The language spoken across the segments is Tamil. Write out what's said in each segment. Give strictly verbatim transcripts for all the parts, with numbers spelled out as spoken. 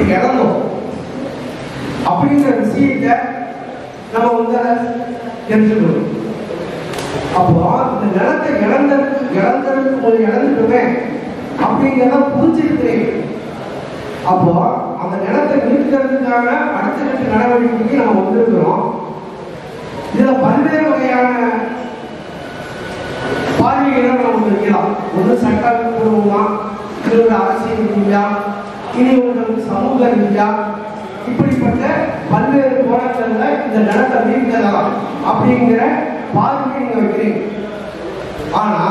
இழந்தோம் அப்படிங்கிற விஷயத்தை நம்ம வந்து தெரிஞ்சுக்கணும். அப்போ இந்த நிலத்தை இழந்ததுக்கு இழந்ததுக்கு ஒரு இழந்துட்டுமே அப்படிங்கிறத புரிஞ்சிருக்கிறேன். அப்போ அந்த நிலத்தை மீட்கிறதுக்கான அடுத்த கட்ட நடவடிக்கைக்கு நம்ம வந்திருக்கிறோம். இதுல பல்வேறு வகையான பார்வைகளை நம்ம வைக்கலாம். ஒன்று சட்டப்பூர்வமா, இது ஒரு அரசியல் ரீதியா, இனி ஒரு சமூக ரீதியா, இப்படிப்பட்ட பல்வேறு கோணங்கள்ல இந்த நிலத்தை மீட்கலாம் அப்படிங்கிற பார்வையை நீங்க வைக்கிறீங்க. ஆனா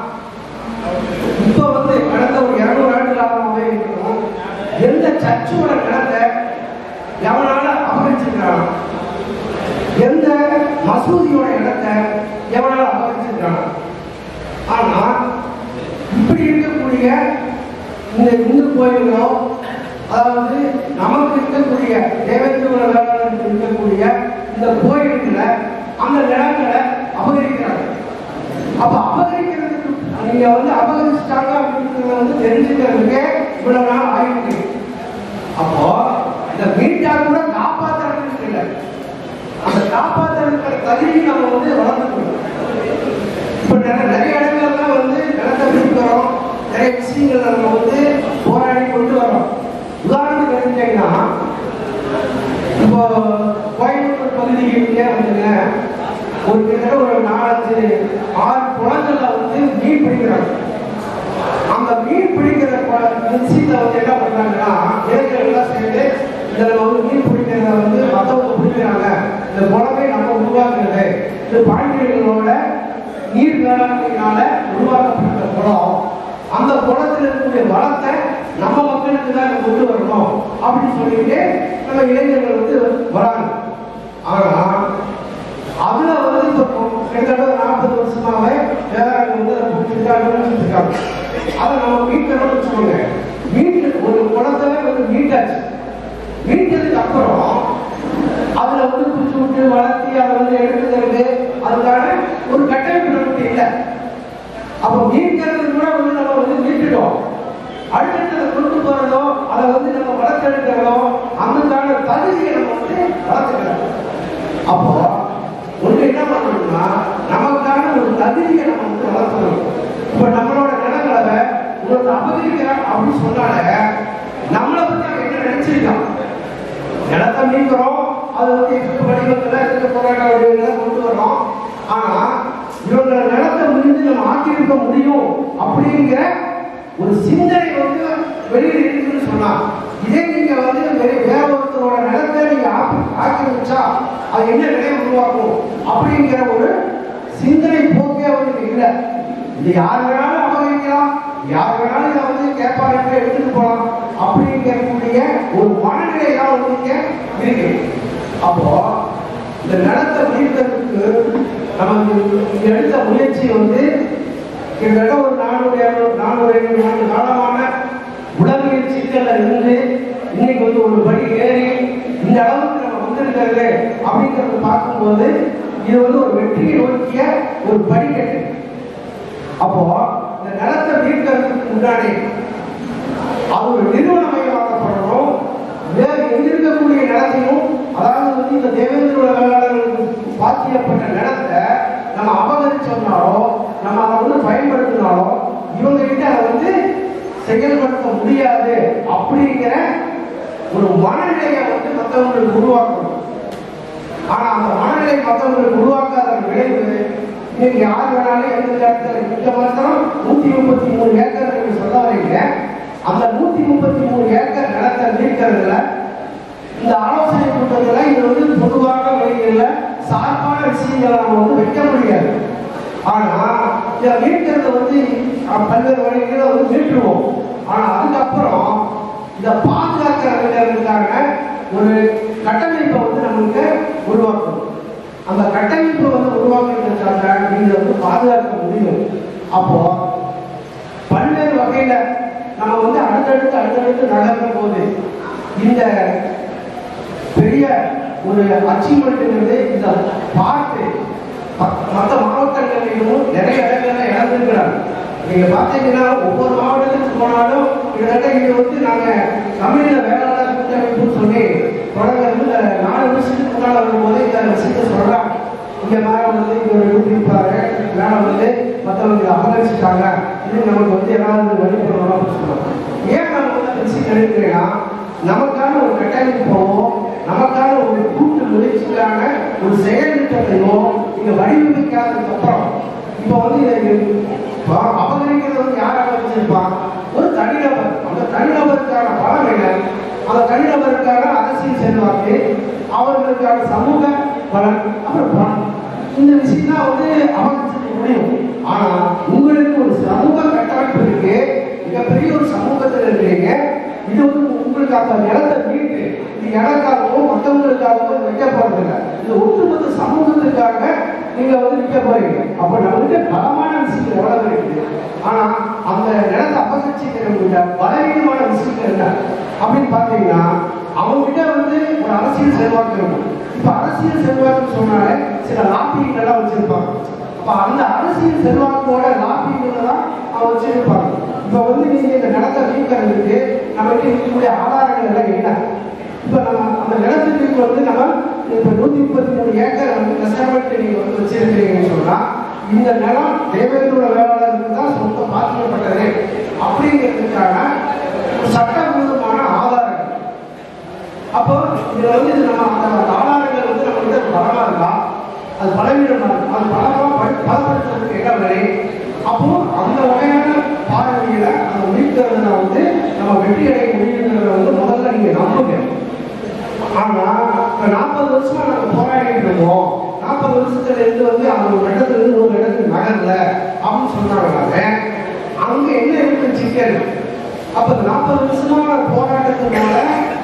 இப்ப வந்து கடந்த ஒரு இருநூறு ஆண்டுகளாகவே இருக்கணும், எந்த சர்ச்சோட நிலத்தை எவனால அபகரிச்சிருக்கிறான், எந்த மசூதியோட இடத்தை எவனால அபகரிச்சிருக்கிறான். ஆனா இப்படி இருக்கக்கூடிய இந்த இந்து கோயில்களோ, அதாவது நமக்கு இருக்கக்கூடிய தேவேந்திர வேளாளருக்கு இருக்கக்கூடிய இந்த கோயில்களை அந்த நிலங்களை அபகரிக்கிறாங்க. அப்ப அபகரிக்கிறதுக்கு நீங்க வந்து அபகரிச்சிட்டாங்க அப்படிங்கிறத வந்து தெரிஞ்சுக்கிறதுக்கே இவ்வளவு நாள் ஆயிருக்கு. அப்போ இந்த மீட்டா கூட காப்பாற்றுறதுக்கு இல்லை, அந்த காப்பாற்றுறதுக்கு தகுதி நம்ம வந்து வளர்த்துக்கணும். இப்ப நிறைய இடங்கள்ல வந்து நிலத்தை மீட்கிறோம், நிறைய விஷயங்கள் நம்ம வந்து போராடி கொண்டு வரோம். உதாரணத்துக்கு எடுத்தீங்கன்னா இப்போ கோயம்புத்தூர் பகுதியிலே வந்துங்க ஒரு கிட்ட ஒரு நாலஞ்சு ஆறு குளங்கள்ல வந்து மீன் பிடிக்கிறாங்க. அந்த மீன் பிடிக்கிற விஷயத்தை வந்து என்ன பண்றாங்கன்னா இளைஞர்கள் எல்லாம் சேர்ந்து இதுல வந்து மீன் பிடிக்கிறத வந்து மற்றவங்க பிடிக்கிறாங்க, இந்த குளமே நம்ம உருவாக்குறது, இது பாண்டியர்களோட நீர் வேளாண்மையினால உருவாக்கப்பட்ட குளம், அந்த குளத்தில் இருக்கக்கூடிய வளத்தை நம்ம மக்களுக்கு தான் கொண்டு வரணும் அப்படின்னு சொல்லிட்டு நம்ம இளைஞர்கள் வந்து வராங்க. ஆனா அதுல வந்து கிட்டத்தட்ட நாற்பது வருஷமாவே வேளாண்மை வந்து இருக்காங்க. அதை நம்ம மீட்கணும்னு வச்சுக்கோங்க. மீட்டு ஒரு குளத்தவே வந்து மீட்டாச்சு. மீட்டதுக்கு அப்புறம் அதுல வந்து குச்சி விட்டு வளர்த்தி அதை வந்து எடுத்துக்கிறது அதுக்கான ஒரு கட்டமைப்பு நமக்கு இல்லை. அப்போ மீட்கிறது கூட வந்து நம்ம வந்து மீட்டுட்டோம். அடுத்தது அதை கொண்டு போறதோ அதை வந்து நம்ம வளர்த்தெடுக்கிறதோ அதுக்கான தகுதியை நம்ம வந்து வளர்த்துக்கிறோம். அப்போ ஒன்று என்ன பண்ணணும்னா நமக்கான ஒரு தகுதியை நம்ம வந்து வளர்த்துக்கணும். இப்ப நம்மளோட நிலங்களை ஒரு அபகரிக்கிறான் அப்படின்னு சொன்னால நம்மளை பத்தி அவன் என்ன நினைச்சிருக்கான், நிலத்தை மீட்கிறோம், அது வந்து எதிர்ப்பு வடிவத்துல எதிர்ப்பு போராட்ட வடிவங்களை கொண்டு வரோம். ஆனா இவங்க நிலத்தை முடிந்து நம்ம ஆக்கியிருக்க முடியும் அப்படிங்கிற ஒரு சிந்தனை வந்து வெளியில் இருக்குன்னு சொன்னா, இதே நீங்க வந்து வேற ஒருத்தரோட நிலத்தை நீங்க ஆக்கி வச்சா அது என்ன நிலையை உருவாக்கும் அப்படிங்கிற ஒரு சிந்தனை போக்கே அவங்களுக்கு இல்லை. இது யார் வேணாலும் அபகரிக்கலாம், யார் வேணாலும் இதை வந்து கேட்பாங்க எடுத்துட்டு போகலாம் அப்படிங்கக்கூடிய ஒரு மனநிலை தான் வந்து இருக்கு. அப்போ இந்த நிலத்தை மீட்கிறதுக்கு நமக்கு எடுத்த முயற்சி வந்து கிட்டத்தட்ட ஒரு நானூறு இருநூறு நானூறு ஐநூறு ஆண்டு காலமான உலகியல் சிக்கல்ல இருந்து இன்னைக்கு வந்து ஒரு படி ஏறி இந்த அளவுக்கு நம்ம வந்திருக்கிறது அப்படிங்கிறத பார்க்கும்போது இது வந்து ஒரு வெற்றியை நோக்கிய ஒரு படிக்கட்டு. அப்போ இந்த நிலத்தை மீட்கிறதுக்கு முன்னாடி அது ஒரு நிறுவனமயமாக்கப்படணும். வேறு எங்கிருக்கக்கூடிய நிலத்தையும், அதாவது வந்து இந்த தேவேந்திர வேளாளர்களுக்கு பாத்தியப்பட்ட நிலத்தை நம்ம அபகரிச்சோம்னாலோ நம்ம அதை வந்து பயன்படுத்தினாலோ இவங்க கிட்ட அதை வந்து செயல்படுத்த முடியாது அப்படிங்கிற ஒரு மனநிலையை வந்து மற்றவங்களுக்கு உருவாக்கணும். ஆனா அந்த மனநிலை மற்றவங்களுக்கு உருவாக்காத விளைவு இன்னைக்கு யார் வேணாலும் எந்த இடத்துல இந்த மாத்திரம் நூத்தி முப்பத்தி மூணு ஏக்கர் நீங்க சொல்ல வரீங்க. அந்த நூத்தி முப்பத்தி மூணு ஏக்கர் நிலத்தை மீட்கிறதுல இந்த ஆலோசனை கூட்டத்துல இது வந்து பொதுவாக வழிகள்ல சார்பான விஷயங்களை நம்ம வந்து வைக்க முடியாது. ஆனா இதை மீட்கிறத வந்து பல்வேறு வழிகளை வந்து மீட்டுருவோம். ஆனா அதுக்கப்புறம் இதை பாதுகாக்கிறதுக்கான ஒரு கட்டமைப்பை வந்து நமக்கு உருவாக்கணும். அந்த கட்டமைப்பை வந்து உருவாக்குறதுக்காக நீங்க வந்து பாதுகாக்க முடியும். அப்போ பல்வேறு வகையில நம்ம வந்து அடுத்தடுத்து அடுத்தடுத்து நகர்த்தும் போது இந்த பெரிய ஒரு அச்சீவ்மெண்ட்ங்கிறது இந்த பாட்டு மற்ற மாவட்டங்களிலும் நிறைய இடங்கள்ல இழந்திருக்கிறாங்க. நீங்க பாத்தீங்கன்னா ஒவ்வொரு மாவட்டத்துக்கு போனாலும் கிட்டத்தட்ட இது வந்து நாங்க தமிழ்ல வேளாண் கூட்டமைப்புன்னு சொல்லி தொடங்குறது நாலு வருஷத்துக்கு முன்னால் வரும்போது இந்த விஷயத்தை சொல்றாங்க. இங்க மேல வந்து இங்க ஒரு இருப்பாரு, மேல வந்து மற்றவங்க அபகரிச்சுட்டாங்க, இது நமக்கு வந்து ஏதாவது வழி பண்ணணும் அப்படின்னு சொல்லுவாங்க. ஏன் நம்ம வந்து அந்த விஷயம் எடுக்கிறேன்னா, நமக்கான ஒரு கட்டமைப்போ நமக்கான ஒரு கூட்டு முயற்சிக்கான ஒரு செயல் திட்டத்தையோ இங்க வடிவமைக்காததுக்கு அப்புறம் இப்போ வந்து அபகரிக்கிறது வந்து யார் அபகரிச்சிருப்பான்? ஒரு தனிநபர். அந்த தனிநபருக்கான பலம் என்ன? அந்த தனிநபருக்கான அரசியல் செல்வாக்கு, அவர்களுக்கான சமூக பலன், அப்புறம் பலம், இந்த விஷயம் தான் வந்து அபகரிச்சிருக்க முடியும். ஆனா உங்களுக்கு ஒரு சமூக கட்டமைப்பு இருக்கு, மிகப்பெரிய ஒரு சமூகத்தில் இருக்கிறீங்க. இது வந்து உங்களுக்கு அந்த நிலத்தை மீட்டு இது எனக்காகவோ மற்றவங்களுக்காகவோ வைக்க போறதில்லை, இது ஒட்டுமொத்த சமூகத்துக்காக நீங்க வந்து நிற்க போறீங்க. அப்ப நம்மகிட்ட பலமான விஷயங்கள் எவ்வளவு இருக்குது, ஆனா அந்த நிலத்தை அபகரிச்சுக்கிறவங்க பலவீனமான விஷயங்கள் என்ன அப்படின்னு பாத்தீங்கன்னா, அவங்ககிட்ட வந்து ஒரு அரசியல் செல்வாக்கு இருக்கும். இப்ப அரசியல் செல்வாக்குன்னு சொன்னாலே சில லாபிகள் எல்லாம் வச்சிருப்பாங்க. அப்ப அந்த அரசியல் செல்வாக்கோட லாபிகள் தான் அவங்க வச்சிருப்பாங்க. இப்ப வந்து நீங்க இந்த நிலத்தை மீட்கிறதுக்கு நமக்கு இருக்கக்கூடிய ஆதாரங்கள் எல்லாம் என்ன? இப்ப நம்ம அந்த நிலத்துக்கு வந்து நம்ம இப்ப நூத்தி முப்பத்தி மூணு ஏக்கர் வந்து கஷ்டப்பட்டு நீங்க வந்து வச்சிருக்கீங்கன்னு சொன்னா, இந்த நிலம் தேவேந்திர வேளாளருக்கு தான் சொந்த பாதிக்கப்பட்டது அப்படிங்கிறதுக்கான சட்டபூர்வமான ஆதாரங்கள். அப்போ இதுல வந்து நம்ம அந்த ஆதாரங்கள் வந்து நம்ம கிட்ட பலமா இருக்கா, அது பலவீனமா இருக்கும், அது பலமா பலப்படுத்துறதுக்கு என்ன வழி? அப்போ அந்த வகையான பார்வையில அந்த மீட்கிறத வந்து நம்ம வெற்றி அடைய முடியுங்கிறத வந்து முதல்ல நீங்க நம்புங்க. ஆனா இப்ப நாற்பது வருஷமா நாங்க போராடிட்டு இருக்கோம், நாற்பது வருஷத்துல இருந்து வந்து அவங்க ஒரு இடத்துல இருந்து ஒரு இடத்துக்கு நகரல அப்படின்னு சொன்னாங்க. அங்க என்ன இருக்கு சிக்கல்? அப்ப நாற்பது வருஷமா போராட்டத்தினால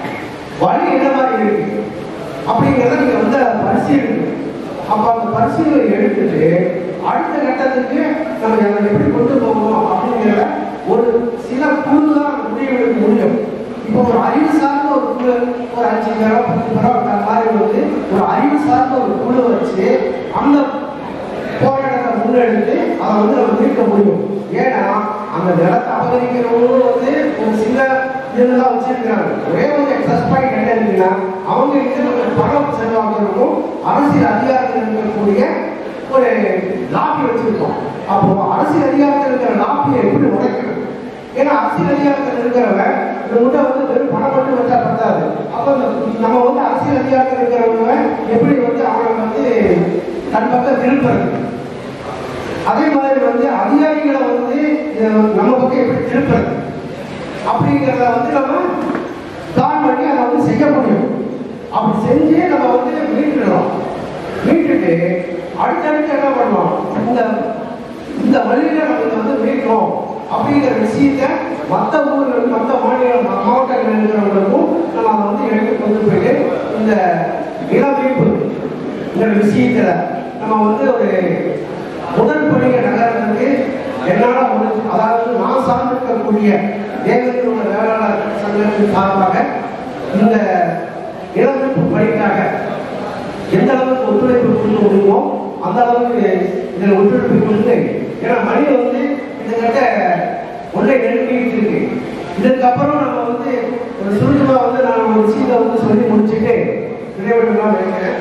வழி என்ன மாதிரி இருக்கு அப்படிங்கிறத நீங்க வந்து பரிசீலிக்கணும். அப்ப அந்த பரிசீலனை எடுத்துட்டு அடுத்த கட்டத்துக்கு நம்ம அதை எப்படி கொண்டு போகணும் அப்படிங்கிற ஒரு சில குழு தான் முடிவெடுக்க முடியும். இப்போ ஒரு அறிவு சார்ந்த ஒரு குழு, ஒரு அஞ்சு பேரோ பத்து பேரோ மாதிரி வந்து ஒரு அறிவு சார்ந்த ஒரு குழு வச்சு அந்த போராட்டத்தை முன்னெடுத்து அதை வந்து நம்ம மீட்க முடியும். ஏன்னா அந்த நிலத்தை அபகரிக்கிறவங்களும் வந்து ஒரு சில இதெல்லாம் வச்சிருக்கிறாங்க. ஒரே ஒரு எக்ஸஸ் பாயிண்ட் என்ன இருக்குன்னா, அவங்க கிட்ட பணம் செலவாகிறதுக்கும் அரசியல் அதிகாரத்தில் இருக்கக்கூடிய ஒரு லாபி வச்சிருக்கோம். அப்போ அரசியல் அதிகாரத்தில் இருக்கிற லாபியை எப்படி உடைக்கணும்? ஏன்னா அரசியல் அதிகாரத்தில் இருக்கிறவன் இவங்க வந்து வெறும் பணம் மட்டும் வச்சா பத்தாது. அப்ப நம்ம வந்து அரசியல் அதிகாரத்தில் இருக்கிறவங்க எப்படி வந்து அவனை வந்து தன் பக்கம் திருப்புறது, அதே மாதிரி வந்து அதிகாரிகளை வந்து நம்ம பக்கம் எப்படி திருப்புறது அப்படிங்கிறத வந்து நம்ம பிளான் பண்ணி அதை வந்து செய்ய முடியும். அப்படி செஞ்சு நம்ம வந்து மீட்டுடலாம். மீட்டுட்டு அடுத்தடுத்து என்ன பண்ணலாம், இந்த இந்த வழியில நம்ம வந்து மீட்கிறோம் அப்படிங்கிற விஷயத்த மற்ற ஊர்கள் மற்ற மாநில மாவட்டங்கள் இருக்கிறவங்களுக்கும் நம்ம அதை வந்து எடுத்து கொண்டு போயிட்டு இந்த இளமீட்பு இந்த விஷயத்துல நம்ம வந்து ஒரு முதல் பணியை நகரத்துக்கு என்னால முடிஞ்சு, அதாவது நான் சார்ந்திருக்கக்கூடிய தேவேந்திர வேளாளர் சங்கத்தின் சார்பாக இந்த இளமீட்பு பணிக்காக எந்த அளவுக்கு ஒத்துழைப்பு கொடுக்க முடியுமோ அந்த அளவுக்கு இதில் ஒத்துழைப்பு கொடுத்து, ஏன்னா மணி வந்து கிட்டத்தட்ட ஒன்றை நெருங்கிட்டு இருக்கு. இதுக்கப்புறம் நம்ம வந்து ஒரு சுருக்கமா வந்து நான் ஒரு விஷயத்தை வந்து சொல்லி முடிச்சுட்டு நினைவுலாம் வைக்கிறேன்.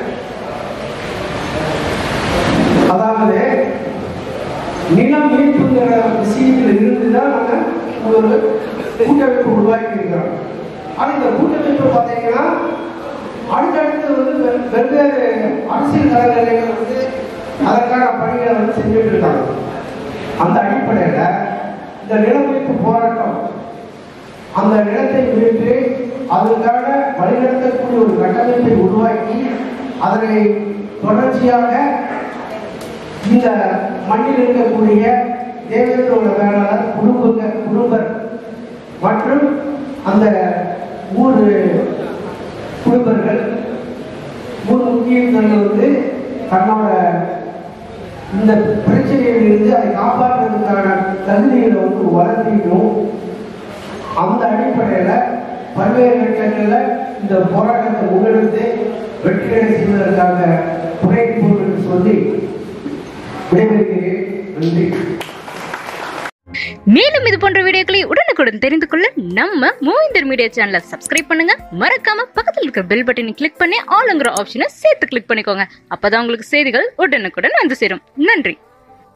அதாவது நிலம் மீட்புங்கிற விஷயத்தில் இருந்துதான் நம்ம ஒரு கூட்டமைப்பு உருவாக்கி இருக்கிறோம். ஆனா இந்த கூட்டமைப்பு பார்த்தீங்கன்னா அடுத்தடுத்து வந்து வெவ்வேறு அரசியல் தலைவர்கள் வந்து அதற்கான பணிகளை வந்து செஞ்சுட்டு இருக்காங்க. அந்த அடிப்படையில இந்த நிலமீட்பு போராட்டம் அந்த நிலத்தை மீட்டு அதற்கான வழிநடத்தக்கூடிய ஒரு கட்டமைப்பை உருவாக்கி அதனை தொடர்ச்சியாக இந்த மண்ணில் இருக்கக்கூடிய தேவேந்திர வேளாளர் குடும்ப குடும்பர் மற்றும் அந்த ஊர் குடும்பர்கள் மூணு முக்கியங்கள் வந்து தன்னோட இந்த பிரச்சனையில் இருந்து அதை காப்பாற்றுவதற்கான தகுதிகளை வந்து வளர்த்திக்கணும். அந்த அடிப்படையில பல்வேறு கட்டங்களில் இந்த போராட்டத்தை முன்னெடுத்து வெற்றியடை செய்வதற்காக துணைப்போம் என்று சொல்லி விடைபெறுகிறேன். நன்றி. மேலும் இது போன்ற வீடியோக்களை உடனுக்குடன் தெரிந்து கொள்ள நம்ம மூவிந்தர் மீடியா சேனலை சப்ஸ்கிரைப் பண்ணுங்க. மறக்காம பக்கத்தில் இருக்கிற பெல் பட்டனை கிளிக் பண்ணி ஆல்ங்கிற ஆப்ஷனை சேர்த்து கிளிக் பண்ணிக்கோங்க. அப்பதான் உங்களுக்கு செய்திகள் உடனுக்குடன் வந்து சேரும். நன்றி.